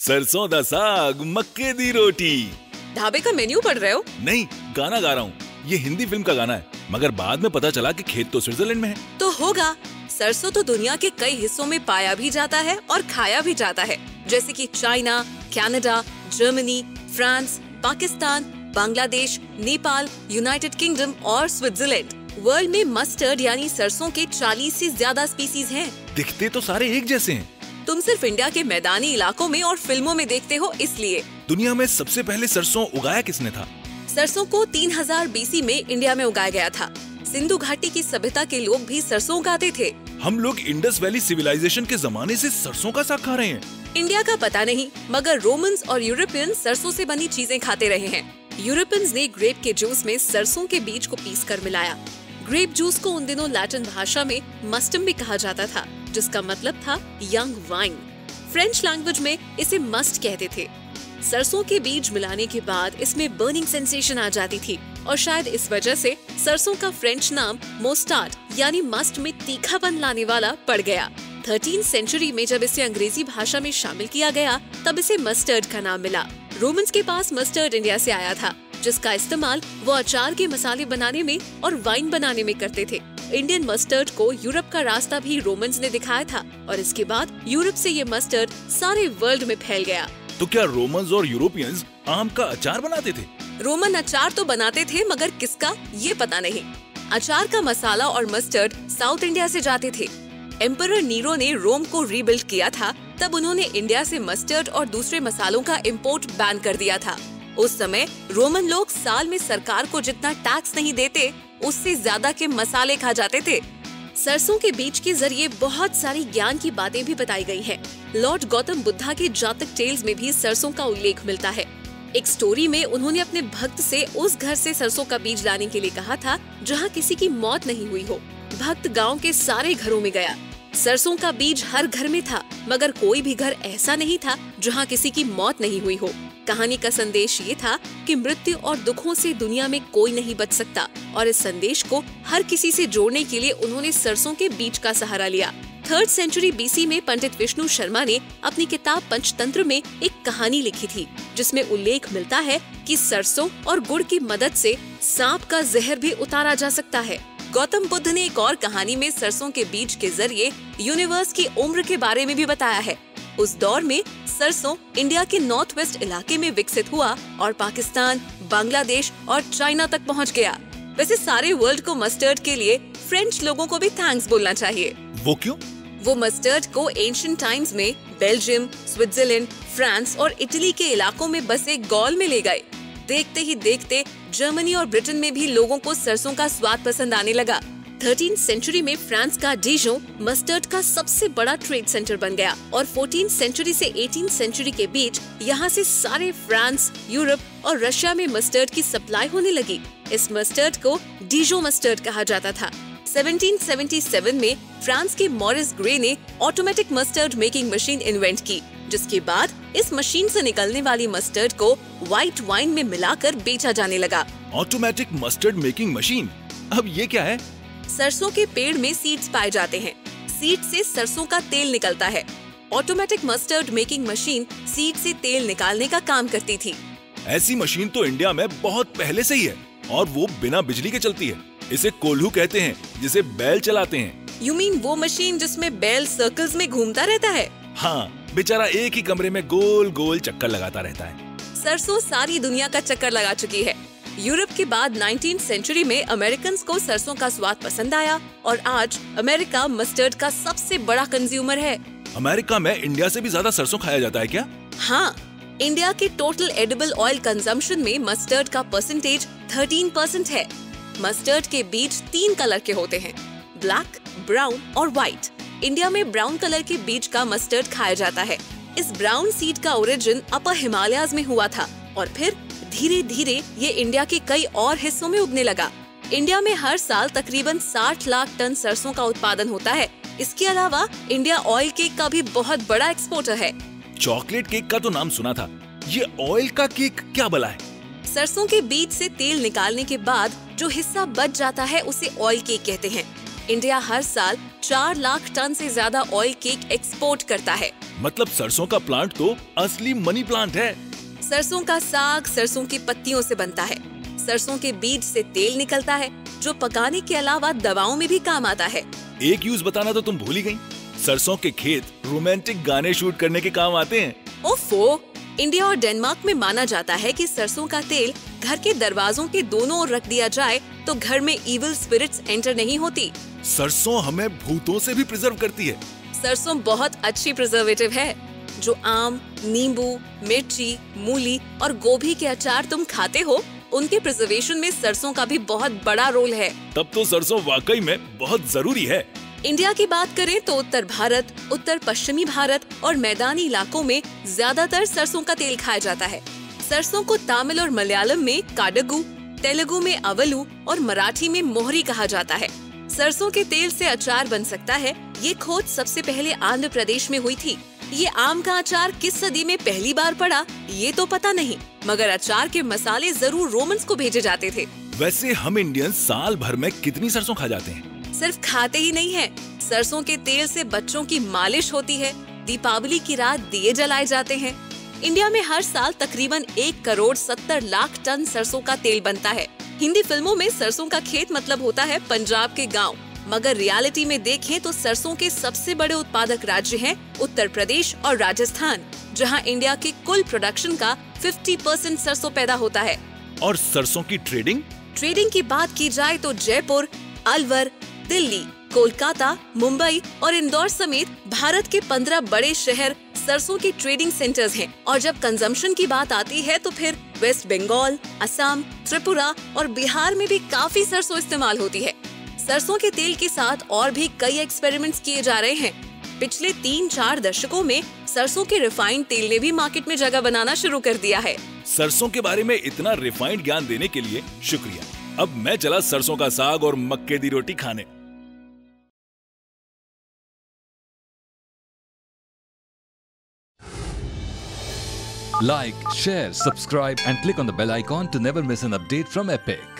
सरसों दा साग मक्के दी रोटी। ढाबे का मेन्यू पढ़ रहे हो? नहीं, गाना गा रहा हूँ। ये हिंदी फिल्म का गाना है, मगर बाद में पता चला कि खेत तो स्विट्जरलैंड में है। तो होगा। सरसों तो दुनिया के कई हिस्सों में पाया भी जाता है और खाया भी जाता है, जैसे कि China, Canada, Germany, France, Pakistan, Bangladesh, Nepal, United Kingdom और स्विट्जरलैंड। वर्ल्ड में मस्टर्ड यानी सरसों के 40 से ज्यादा स्पीसीज हैं। दिखते तो सारे एक जैसे हैं। तुम सिर्फ इंडिया के मैदानी इलाकों में और फिल्मों में देखते हो, इसलिए। दुनिया में सबसे पहले सरसों उगाया किसने था? सरसों को 3000 बीसी में इंडिया में उगाया गया था। सिंधु घाटी की सभ्यता के लोग भी सरसों उगाते थे। हम लोग इंडस वैली सिविलाइजेशन के जमाने से सरसों का साग खा रहे हैं। इंडिया का पता नहीं, मगर रोमन्स और यूरोपियंस सरसों से बनी चीजें खाते रहे हैं। यूरोपियंस ने ग्रेप के जूस में सरसों के बीज को पीसकर मिलाया। ग्रेप जूस को उन दिनों लैटिन भाषा में मस्टम भी कहा जाता था, जिसका मतलब था यंग वाइन। फ्रेंच लैंग्वेज में इसे मस्ट कहते थे। सरसों के बीज मिलाने के बाद इसमें बर्निंग सेंसेशन आ जाती थी और शायद इस वजह से सरसों का फ्रेंच नाम मोस्टार्ड यानी मस्ट में तीखापन लाने वाला पड़ गया। 13वीं सेंचुरी में जब इसे अंग्रेजी भाषा में शामिल किया गया, तब इसे मस्टर्ड का नाम मिला। रोमन्स के पास मस्टर्ड इंडिया से आया था, जिसका इस्तेमाल वो अचार के मसाले बनाने में और वाइन बनाने में करते थे। इंडियन मस्टर्ड को यूरोप का रास्ता भी रोमन्स ने दिखाया था और इसके बाद यूरोप से ये मस्टर्ड सारे वर्ल्ड में फैल गया। तो क्या रोमन्स और यूरोपियंस आम का अचार बनाते थे? रोमन अचार तो बनाते थे, मगर किसका ये पता नहीं। अचार का मसाला और मस्टर्ड साउथ इंडिया से जाते थे। एम्परर नीरो ने रोम को रीबिल्ड किया था, तब उन्होंने इंडिया से मस्टर्ड और दूसरे मसालों का इम्पोर्ट बैन कर दिया था। उस समय रोमन लोग साल में सरकार को जितना टैक्स नहीं देते, उससे ज्यादा के मसाले खा जाते थे। सरसों के बीज के जरिए बहुत सारी ज्ञान की बातें भी बताई गई हैं। लॉर्ड गौतम बुद्धा के जातक टेल्स में भी सरसों का उल्लेख मिलता है। एक स्टोरी में उन्होंने अपने भक्त से उस घर से सरसों का बीज लाने के लिए कहा था जहां किसी की मौत नहीं हुई हो। भक्त गांव के सारे घरों में गया। सरसों का बीज हर घर में था, मगर कोई भी घर ऐसा नहीं था जहां किसी की मौत नहीं हुई हो। कहानी का संदेश ये था कि मृत्यु और दुखों से दुनिया में कोई नहीं बच सकता, और इस संदेश को हर किसी से जोड़ने के लिए उन्होंने सरसों के बीज का सहारा लिया। 3rd सेंचुरी बीसी में पंडित विष्णु शर्मा ने अपनी किताब पंचतंत्र में एक कहानी लिखी थी, जिसमें उल्लेख मिलता है कि सरसों और गुड़ की मदद से सांप का जहर भी उतारा जा सकता है। गौतम बुद्ध ने एक और कहानी में सरसों के बीज के जरिए यूनिवर्स की उम्र के बारे में भी बताया है। उस दौर में सरसों इंडिया के नॉर्थ वेस्ट इलाके में विकसित हुआ और पाकिस्तान, बांग्लादेश और चाइना तक पहुंच गया। वैसे सारे वर्ल्ड को मस्टर्ड के लिए फ्रेंच लोगों को भी थैंक्स बोलना चाहिए। वो क्यों? वो मस्टर्ड को एंशिएंट टाइम्स में बेल्जियम, स्विट्जरलैंड, फ्रांस और इटली के इलाकों में बसे गॉल में ले गए। देखते ही देखते जर्मनी और ब्रिटेन में भी लोगों को सरसों का स्वाद पसंद आने लगा। 13वीं सेंचुरी में फ्रांस का डिजों मस्टर्ड का सबसे बड़ा ट्रेड सेंटर बन गया और 14वीं सेंचुरी से 18वीं सेंचुरी के बीच यहाँ से सारे फ्रांस, यूरोप और रशिया में मस्टर्ड की सप्लाई होने लगी। इस मस्टर्ड को डिजो मस्टर्ड कहा जाता था। 1777 में फ्रांस के मॉरिस ग्रे ने automatic mustard making machine invent की, जिसके बाद इस मशीन से निकलने वाली मस्टर्ड को व्हाइट वाइन में मिलाकर बेचा जाने लगा। ऑटोमेटिक मस्टर्ड मेकिंग मशीन, अब ये क्या है? सरसों के पेड़ में सीड्स पाए जाते हैं। सीड से सरसों का तेल निकलता है। Automatic mustard making machine seed से तेल निकालने का काम करती थी। ऐसी मशीन तो इंडिया में बहुत पहले से ही है और वो बिना बिजली के चलती है। इसे कोल्हू कहते हैं, जिसे बैल चलाते हैं। यू मीन वो मशीन जिसमें बैल सर्कल्स में घूमता रहता है? हाँ, बेचारा एक ही कमरे में गोल गोल चक्कर लगाता रहता है। सरसों सारी दुनिया का चक्कर लगा चुकी है। यूरोप के बाद 19वीं सेंचुरी में अमेरिकन्स को सरसों का स्वाद पसंद आया और आज अमेरिका मस्टर्ड का सबसे बड़ा कंज्यूमर है। अमेरिका में इंडिया से भी ज्यादा सरसों खाया जाता है क्या? हाँ, इंडिया के टोटल एडिबल ऑयल कंजम्पशन में मस्टर्ड का परसेंटेज 13% है। मस्टर्ड के बीज 3 कलर के होते हैं, ब्लैक, ब्राउन और व्हाइट। इंडिया में ब्राउन कलर के बीज का मस्टर्ड खाया जाता है। इस ब्राउन सीड का ओरिजिन अपर हिमालयाज में हुआ था और फिर धीरे धीरे ये इंडिया के कई और हिस्सों में उगने लगा। इंडिया में हर साल तकरीबन 60 लाख टन सरसों का उत्पादन होता है। इसके अलावा इंडिया ऑयल केक का भी बहुत बड़ा एक्सपोर्टर है। चॉकलेट केक का तो नाम सुना था, ये ऑयल का केक क्या भला है? सरसों के बीज से तेल निकालने के बाद जो हिस्सा बच जाता है उसे ऑयल केक कहते हैं। इंडिया हर साल 4 लाख टन से ज्यादा ऑयल केक एक्सपोर्ट करता है। मतलब सरसों का प्लांट तो असली मनी प्लांट है। सरसों का साग सरसों की पत्तियों से बनता है। सरसों के बीज से तेल निकलता है जो पकाने के अलावा दवाओं में भी काम आता है। एक यूज बताना तो तुम भूल ही गई, सरसों के खेत रोमांटिक गाने शूट करने के काम आते हैं। ओफो, इंडिया और डेनमार्क में माना जाता है कि सरसों का तेल घर के दरवाजों के दोनों ओर रख दिया जाए तो घर में इविल स्पिरिट्स एंटर नहीं होती। सरसों हमें भूतों से भी प्रिजर्व करती है। सरसों बहुत अच्छी प्रिजर्वेटिव है। जो आम, नींबू, मिर्ची, मूली और गोभी के अचार तुम खाते हो, उनके प्रिजर्वेशन में सरसों का भी बहुत बड़ा रोल है। तब तो सरसों वाकई में बहुत जरूरी है। इंडिया की बात करें तो उत्तर भारत, उत्तर पश्चिमी भारत और मैदानी इलाकों में ज्यादातर सरसों का तेल खाया जाता है। सरसों को तमिल और मलयालम में काडगू, तेलुगु में अवलू और मराठी में मोहरी कहा जाता है। सरसों के तेल से अचार बन सकता है। ये खोज सबसे पहले आंध्र प्रदेश में हुई थी। ये आम का अचार किस सदी में पहली बार पड़ा ये तो पता नहीं, मगर अचार के मसाले जरूर रोमन्स को भेजे जाते थे। वैसे हम इंडियन साल भर में कितनी सरसों खा जाते हैं? सिर्फ खाते ही नहीं है, सरसों के तेल से बच्चों की मालिश होती है। दीपावली की रात दिए जलाए जाते हैं। इंडिया में हर साल तकरीबन 1,70,00,000 टन सरसों का तेल बनता है। हिंदी फिल्मों में सरसों का खेत मतलब होता है पंजाब के गांव, मगर रियलिटी में देखें तो सरसों के सबसे बड़े उत्पादक राज्य हैं उत्तर प्रदेश और राजस्थान, जहां इंडिया के कुल प्रोडक्शन का 50% सरसों पैदा होता है। और सरसों की ट्रेडिंग की बात की जाए तो जयपुर, अलवर, दिल्ली, कोलकाता, मुंबई और इंदौर समेत भारत के 15 बड़े शहर सरसों के ट्रेडिंग सेंटर्स हैं। और जब कंजम्पशन की बात आती है तो फिर वेस्ट बंगाल, असम, त्रिपुरा और बिहार में भी काफी सरसों इस्तेमाल होती है। सरसों के तेल के साथ और भी कई एक्सपेरिमेंट्स किए जा रहे हैं। पिछले 3-4 दशकों में सरसों के रिफाइंड तेल ने भी मार्केट में जगह बनाना शुरू कर दिया है। सरसों के बारे में इतना रिफाइंड ज्ञान देने के लिए शुक्रिया। अब मैं चला सरसों का साग और मक्के दी रोटी खाने। Like, share, subscribe and click on the bell icon to never miss an update from Epic.